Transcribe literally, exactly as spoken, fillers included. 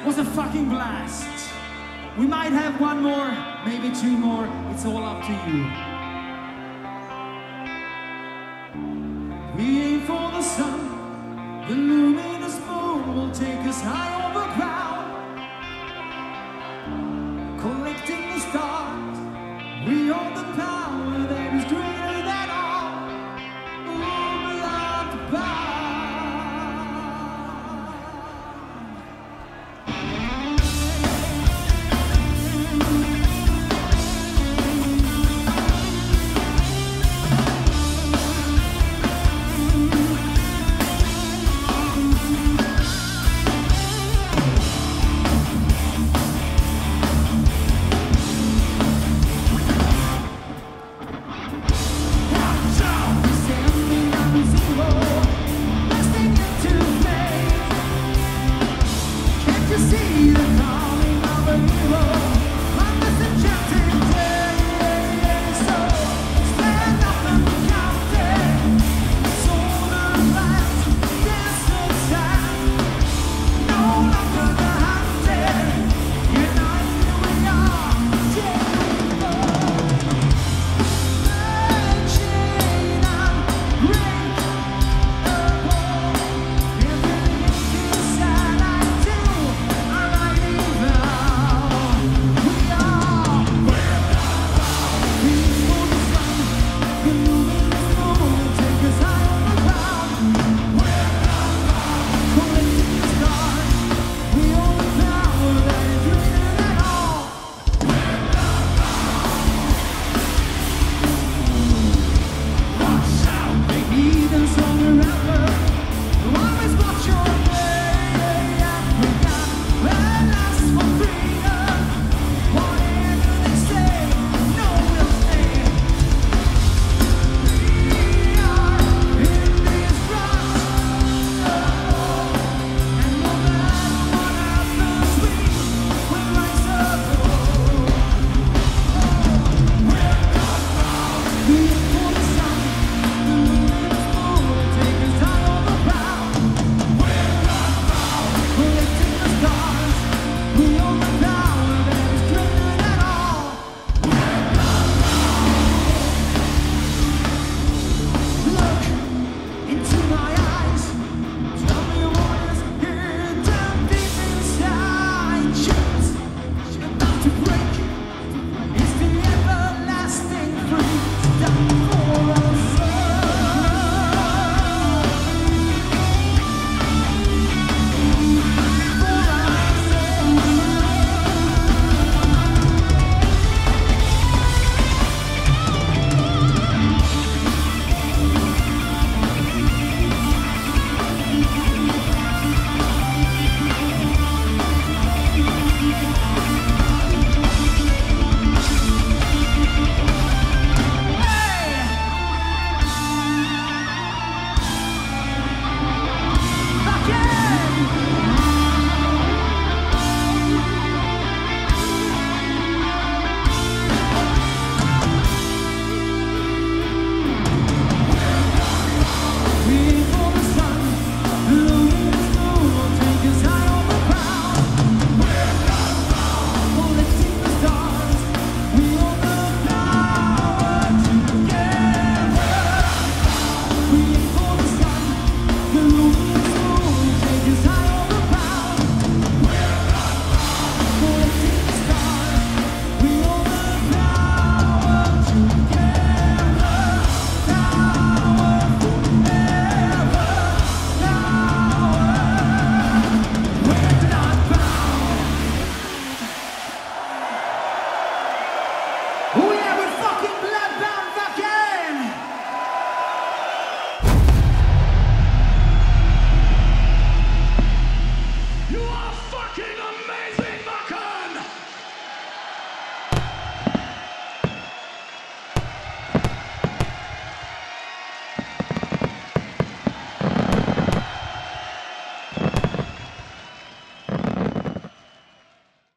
was a fucking blast. We might have one more, maybe two more. It's all up to you. We aim for the sun. The luminous moon will take us high over ground. Collecting the stars, we hold the power that is greater than all. Ooh, beyond the power. See the calling of a hero.